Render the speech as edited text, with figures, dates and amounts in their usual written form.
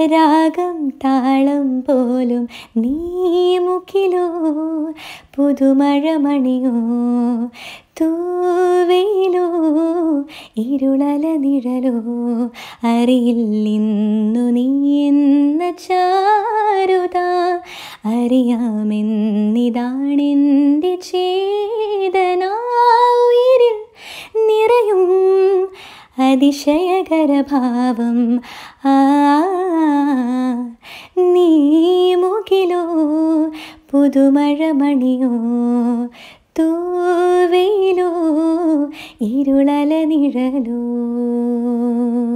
രാഗം താളം പോലും നീ മുഖിലോ പുതുമഴമണിയോ തൂവയിലോ ഇരുളല നിഴലോ അറിയില്ലിന്നു നീ എന്ന ചാരുത അറിയാമെന്നിതാണെൻ്റെ ചേതന ഉയിരിൽ നിറയും അതിശയകരഭാവം ആ നീ മുകിലോ പുതുമഴമണിയോ തൂവയിലോ ഇരുളല നിഴലോ